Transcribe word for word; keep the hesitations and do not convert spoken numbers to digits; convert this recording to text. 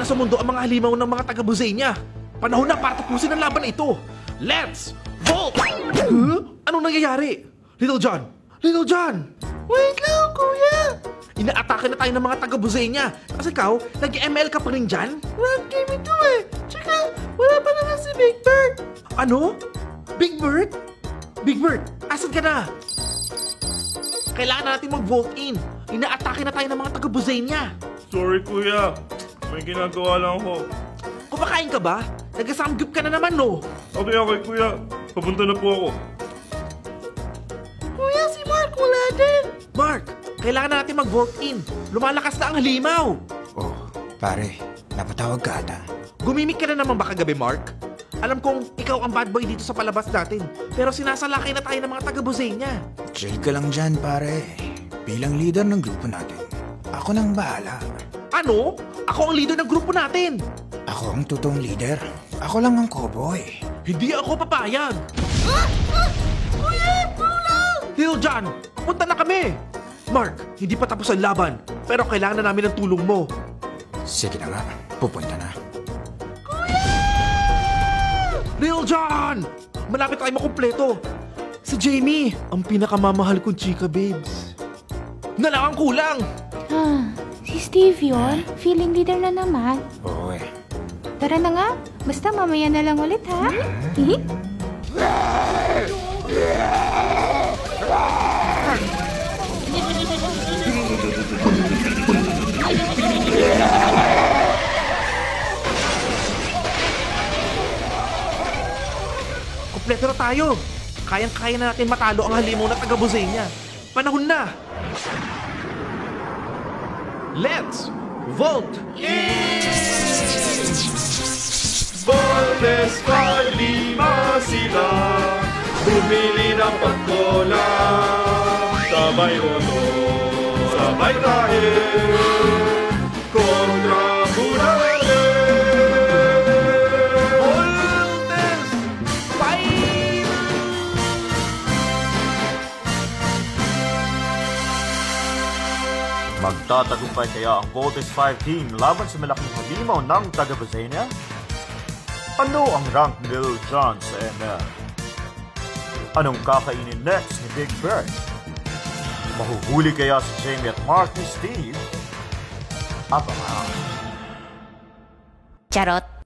na sa mundo ang mga halimaw ng mga taga-Buzzania. Panahon na para tapusin ang laban na ito. Let's vote! Huh? Anong nangyayari? Little John! Little John! Wait lang, kuya! Inaatake na tayo ng mga taga-Buzzania. Kasi ikaw, nag-M L ka pa rin dyan? Rank game ito eh! Tsaka, wala pa naman si Big Bird! Ano? Big Bird? Big Bird, asan ka na? Kailangan natin mag-vote in. Inaatake na tayo ng mga taga-Buzzania. Sorry, kuya. May ginagawa lang ako. Kumakain ka ba? Nag-samgyup ka na naman, no? Okay, okay, kuya. Papunta na po ako. Kuya, si Mark wala din! Mark, kailangan natin mag-vote in. Lumalakas na ang halimaw. Oh, pare, napatawag ka ata. Gumimik ka na naman ba kagabi, Mark? Alam kong ikaw ang bad boy dito sa palabas natin. Pero sinasalakay na tayo ng mga taga-Buzzania. Chill ka lang dyan, pare. Bilang leader ng grupo natin, ako nang bahala. Ano? Ako ang leader ng grupo natin. Ako ang totoong leader. Ako lang ang cowboy. Hindi ako papayag. Ah! Ah! Kuya, tulong! Little John, punta na kami. Mark, hindi pa tapos ang laban. Pero kailangan na namin ng tulong mo. Sige na nga, pupunta na. Little John! Malapit tayo makumpleto. Si Jamie, ang pinakamamahal kong chika, babes. Na lang ang kulang. Ah, si Steve yun? Feeling leader na naman. Oo eh. Tara na nga. Basta mamaya na lang ulit, ha? Kompleto na tayo. Kayang-kaya na natin matalo ang halimaw na taga-Buzzania. Panahon na. Let's vote! Voltes kalima sila, bumili ng pagkola. Sabay ono, sabay tayo, kontra Budale. Voltes! Fight! Magtatagumpay kaya ang Voltes five team laban sa malaking halimaw ng taga-Buzzania? Ano ang rank ni Little John sa M L? Anong kakainin next ni Big Bird? Mahuhuli kaya si Jamie at Mark ni Steve? Abangan. Charot.